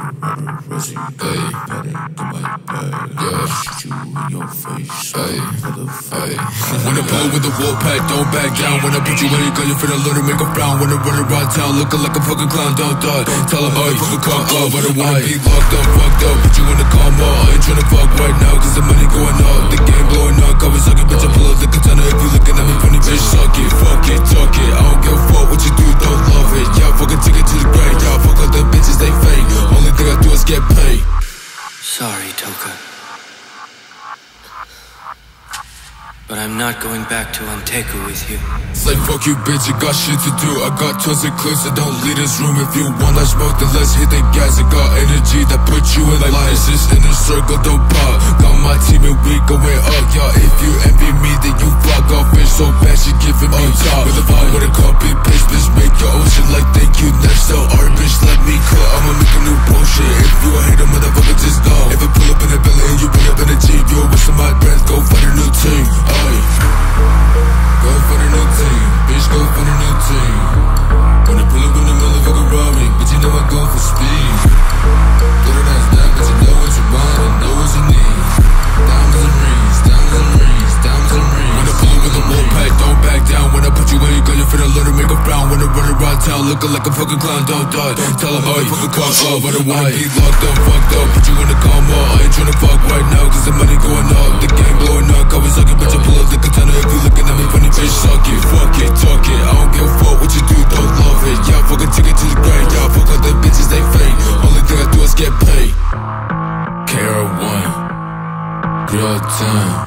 When I pull with the wolf pack, don't back down. When I put you in your gun, you finna learn to make a frown. When I run around town, looking like a fucking clown, don't die. Tell them I fucking come up, but I wanna be locked up, fucked up. Put you in the coma, I ain't tryna fuck right now, cause the money going up. The game blowing up, cover sucking, bitch, I pull up the katana. If you looking at me funny, bitch, suck it, fuck it, talk it. I don't give a fuck what you do, don't love it. Y'all fucking take it to the grave, y'all fuck all the bitches, they fake. Only thing I do is get paid. Sorry, Toka, but I'm not going back to Anteku with you. Say fuck you bitch, I got shit to do. I got tons of clips, so don't leave this room. If you want that smoke, then let's hit the gas. I got energy that put you in life. It's just in a circle, don't pop. Got my team and we going up, y'all. If you envy me, then you fuck off. Bitch so bad, she giving me top. With a vibe, with a copy paste, bitch, make your ocean like thank you. Next so art, bitch, let me cut. I'ma make a new potion. If you a hater, motherfucker, just go. If I pull up in a belly and you pull up in a Jeep, you're wasting my breath, go find a new team. Go for the new team, bitch, go for the new team. When I pull up in the motherfucker Rari, bitch, you know I go for speed. Throw that ass down, cause you know what you want and know what you need. Diamonds and rings, diamonds and rings, diamonds and rings. When I pull up with the wolf pack, don't back down. When I put you in your gun, you finna learn to make a frown. When I run around town, looking like a fucking clown, don't die. Tell them I fucking come up, but I wanna be locked up, fucked up. Put you in the coma, I ain't tryna fuck right now, cause the money going up. The game blowing up, cover sucking, bitch, I pull up the katana. If you looking at me funny, bitch, suck it, fuck it, talk it. I don't give a fuck what you do, don't love it. Y'all fucking take it to the grave, y'all fuck all the bitches, they fake. Only thing I do is get paid. KR1 Grioten.